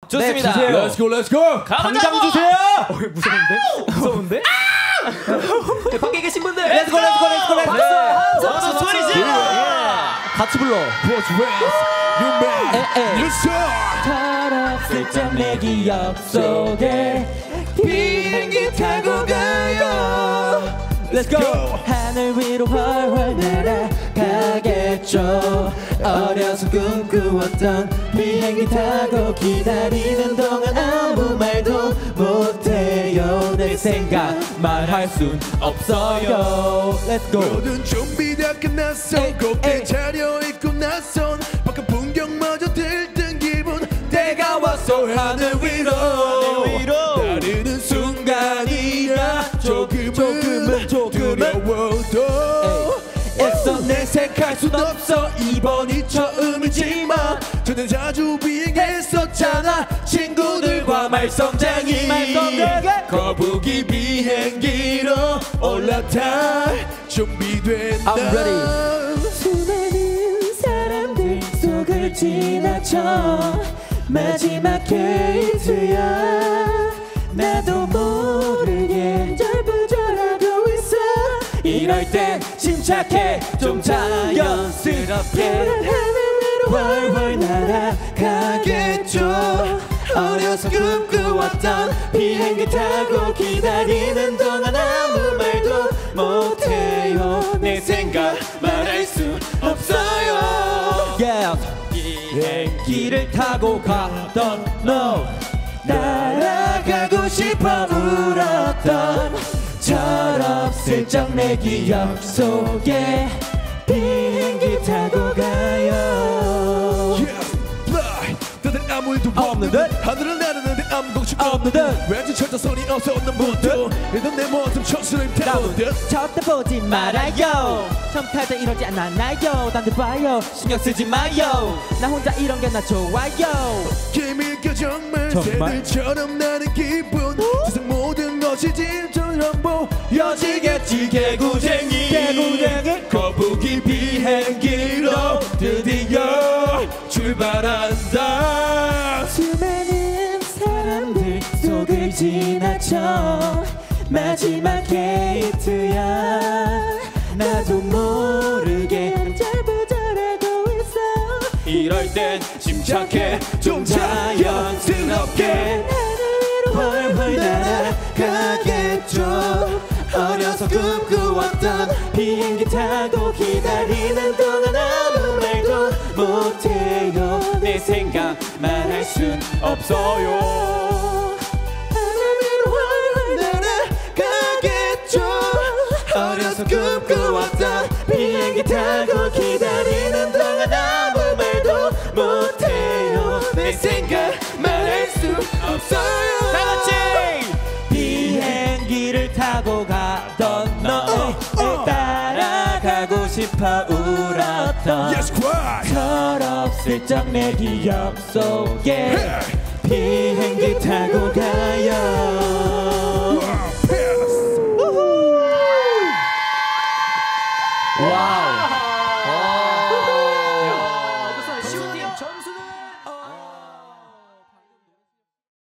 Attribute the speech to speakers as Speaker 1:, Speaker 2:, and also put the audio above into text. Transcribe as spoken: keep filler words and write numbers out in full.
Speaker 1: 좋습니다.
Speaker 2: 네,
Speaker 3: Let's go, let's go.
Speaker 2: 당장 주세요. 어, 무서운데? 무서운데? 네, 밖에 계신 분들.
Speaker 1: Let's go, let's go, let's go, let's go.
Speaker 2: 박수 소리 질러.
Speaker 1: 같이 불러.
Speaker 3: What's west? You man. You saw.
Speaker 1: 철없을적 내 기억 속에 비행기 타고 가요. Let's go. 하늘 위로 훨훨 날아가겠죠. 어려서 꿈꾸었던 비행기 타고 기다리는 동안 아무 말도 못해요. 내 생각 말할 순 없어요. Let's go.
Speaker 3: 모든 준비 다 끝났어. 곱게 차려입고 나선 바깥 풍경마저 들뜬 기분. 때가 왔어. 하늘 위로 나르는 순간이야. 조금은, 조금은, 조금은 두려워도 애써 내색할 순 없어. 이번이 처음이지만 저는 자주 비행했었잖아. 친구들과 말썽쟁이. 거북이 비행기로 올라탈 준비된다.
Speaker 1: I'm ready. 수많은 사람들 속을 지나쳐 마지막 게이트야. 나도 모르게 절부절하고 있어. 이럴 땐 침착해 좀 자연스럽게. 하늘 위로 훨훨 날아가겠죠. 어려서 꿈꾸었던 비행기 타고 기다리는 동안 아무 말도 못해요. 내 생각 말할 수 없어요. Yeah. 비행기를 타고 가던 너 날아가고 싶어 울었던 철없을적 내 기억 속에 비행기 타고 가요.
Speaker 3: Yeah, fly. 다들 아무 일도 없는 듯. 하늘을 나르는데 아무 걱정 없는 듯. 왠지 철자선이 없어 없는 문득. 일단 내 모습 첫스름 태우는 듯.
Speaker 1: 절대 보지 말아요. 처음 탈 때 이러지 않았나요. 딴 데 봐요. 신경 쓰지 마요. 나 혼자 이런 게 나 좋아요.
Speaker 3: 기밀겨 정말 새들처럼 나는 기분. 세상 모든 것이 짐처럼 보여지겠지. 개구쟁이 개구쟁이 거북이 비행기로 드디어 출발한다.
Speaker 1: 수많은 사람들 속을 지나쳐 마지막 게이트야. 나도 모르게 절부절하고 있어.
Speaker 3: 이럴 땐 침착해 좀 자연스럽게.
Speaker 1: 하늘 위로 훨훨 날아가겠죠. 어려서 꿈꾸었던 비행기 타고 기다리는 동안 아무 말도 못해요. 내 생각 말할 순 없어요. 하늘 위로 훨훨 날아가겠죠. 어려서 꿈꾸었던 비행기 타고 기다리는 동안 아무 말도 못해요. 내 생각 말할 수 없어요. 다같이 비행기를 타고 가던 너 따라가고 싶어 울었던 철없을적 내 기억 속에 비행기 타고 가요.